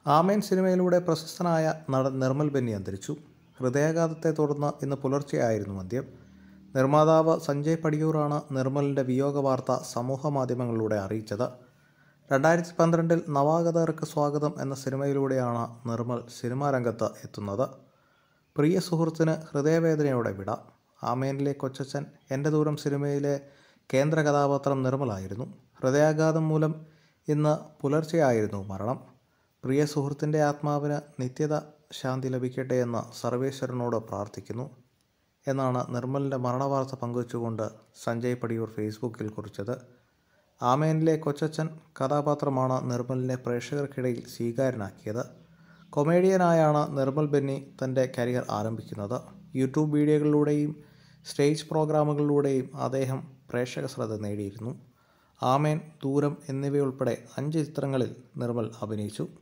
ആമേൻ സിനിമയിലൂടെ പ്രശസ്തനായ നടൻ നിർമ്മൽ ബെന്നി അന്തരിച്ചു. ഹൃദയാഘാതത്തെ തുടർന്ന് ഇന്ന് പുലർച്ചെയായിരുന്നു അന്ത്യം. നിർമ്മാതാവ് സഞ്ജയ് പടിയൂറാണ് നിർമ്മലിൻ്റെ വിയോഗ വാർത്ത സമൂഹമാധ്യമങ്ങളിലൂടെ അറിയിച്ചത്. 2012 നവാഗതർക്ക് സ്വാഗതം എന്ന സിനിമയിലൂടെയാണ് നിർമ്മൽ സിനിമാ രംഗത്ത് എത്തുന്നത്. പ്രിയ സുഹൃത്തിന് ഹൃദയവേദനയോടെ വിട. ആമേനിലെ കൊച്ചച്ഛൻ, എൻ്റെ ദൂരം സിനിമയിലെ കേന്ദ്ര കഥാപാത്രം നിർമ്മലായിരുന്നു. ഹൃദയാഘാതം മൂലം ഇന്ന് പുലർച്ചെയായിരുന്നു മരണം. പ്രിയ സുഹൃത്തിൻ്റെ ആത്മാവിന് നിത്യത ശാന്തി ലഭിക്കട്ടെ എന്ന് സർവേശ്വരനോട് പ്രാർത്ഥിക്കുന്നു എന്നാണ് നിർമ്മലിൻ്റെ മരണവാർത്ത പങ്കുവച്ചുകൊണ്ട് സഞ്ജയ് പടിയൂർ ഫേസ്ബുക്കിൽ കുറിച്ചത്. ആമേനിലെ കൊച്ചച്ഛൻ കഥാപാത്രമാണ് നിർമ്മലിനെ പ്രേക്ഷകർക്കിടയിൽ സ്വീകാര്യനാക്കിയത്. കൊമേഡിയനായാണ് നിർമ്മൽ ബെന്നി തൻ്റെ കരിയർ ആരംഭിക്കുന്നത്. യൂട്യൂബ് വീഡിയോകളിലൂടെയും സ്റ്റേജ് പ്രോഗ്രാമുകളിലൂടെയും അദ്ദേഹം പ്രേക്ഷക ശ്രദ്ധ നേടിയിരുന്നു. ആമേൻ, ദൂരം എന്നിവയുൾപ്പെടെ 5 ചിത്രങ്ങളിൽ നിർമ്മൽ അഭിനയിച്ചു.